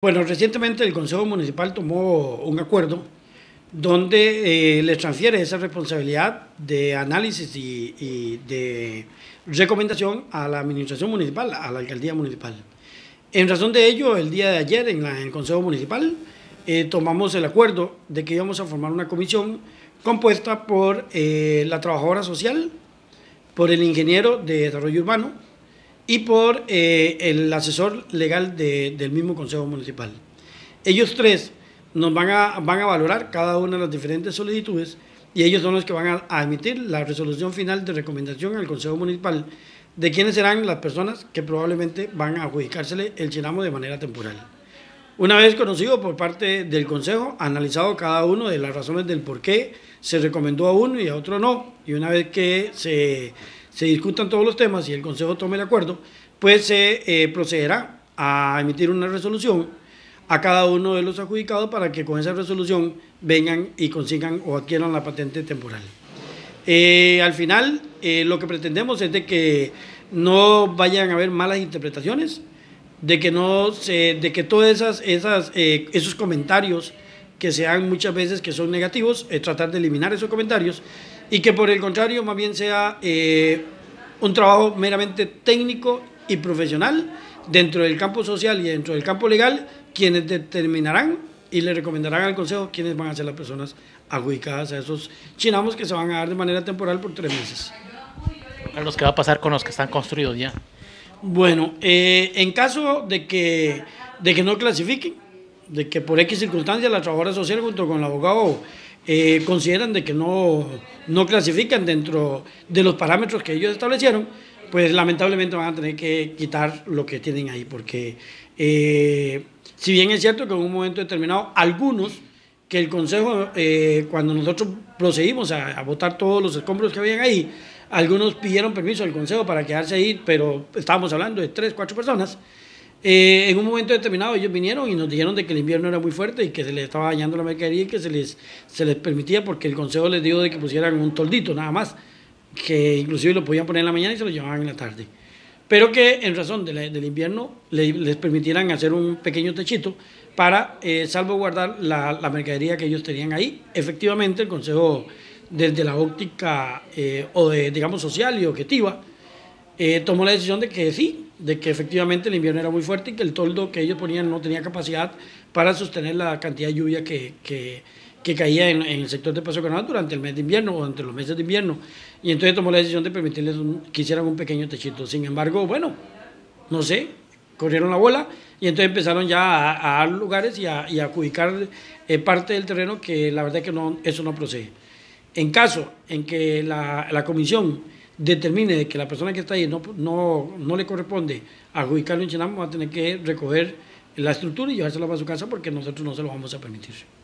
Bueno, recientemente el Consejo Municipal tomó un acuerdo donde les transfiere esa responsabilidad de análisis y de recomendación a la administración municipal, a la alcaldía municipal. En razón de ello, el día de ayer en el Consejo Municipal tomamos el acuerdo de que íbamos a formar una comisión compuesta por la trabajadora social, por el ingeniero de desarrollo urbano, y por el asesor legal del mismo Consejo Municipal. Ellos tres nos van a valorar cada una de las diferentes solicitudes y ellos son los que van a emitir la resolución final de recomendación al Consejo Municipal de quiénes serán las personas que probablemente van a adjudicársele el Chinamo de manera temporal. Una vez conocido por parte del Consejo, analizado cada uno de las razones del por qué se recomendó a uno y a otro no, y una vez que se discutan todos los temas y el Consejo tome el acuerdo, pues se procederá a emitir una resolución a cada uno de los adjudicados para que con esa resolución vengan y consigan o adquieran la patente temporal. Al final, lo que pretendemos es de que no vayan a haber malas interpretaciones, de que todos esos comentarios que sean muchas veces que son negativos, tratar de eliminar esos comentarios y que por el contrario más bien sea un trabajo meramente técnico y profesional dentro del campo social y dentro del campo legal, quienes determinarán y le recomendarán al Consejo quiénes van a ser las personas adjudicadas a esos chinamos que se van a dar de manera temporal por 3 meses. Carlos, ¿qué va a pasar con los que están construidos ya? Bueno, en caso de que no clasifiquen, de que por X circunstancias la trabajadora social junto con el abogado consideran de que no clasifican dentro de los parámetros que ellos establecieron, pues lamentablemente van a tener que quitar lo que tienen ahí, porque si bien es cierto que en un momento determinado algunos que el Consejo, cuando nosotros procedimos a botar todos los escombros que habían ahí, algunos pidieron permiso al Consejo para quedarse ahí, pero estábamos hablando de 3, 4 personas. En un momento determinado ellos vinieron y nos dijeron de que el invierno era muy fuerte y que se les estaba dañando la mercadería y que se les permitía porque el Consejo les dijo de que pusieran un toldito nada más, que inclusive lo podían poner en la mañana y se lo llevaban en la tarde. Pero que en razón del invierno les permitieran hacer un pequeño techito para salvaguardar la mercadería que ellos tenían ahí. Efectivamente el Consejo, desde la óptica digamos social y objetiva, tomó la decisión de que sí, de que efectivamente el invierno era muy fuerte y que el toldo que ellos ponían no tenía capacidad para sostener la cantidad de lluvia que caía en el sector de Paso Coronado durante el mes de invierno o entre los meses de invierno. Y entonces tomó la decisión de permitirles que hicieran un pequeño techito. Sin embargo, bueno, no sé, corrieron la bola y entonces empezaron ya a dar lugares y a adjudicar parte del terreno que la verdad es que eso no procede. En caso en que la comisión determine de que la persona que está ahí no le corresponde adjudicarlo en Chinamo, va a tener que recoger la estructura y llevársela para su casa porque nosotros no se lo vamos a permitir.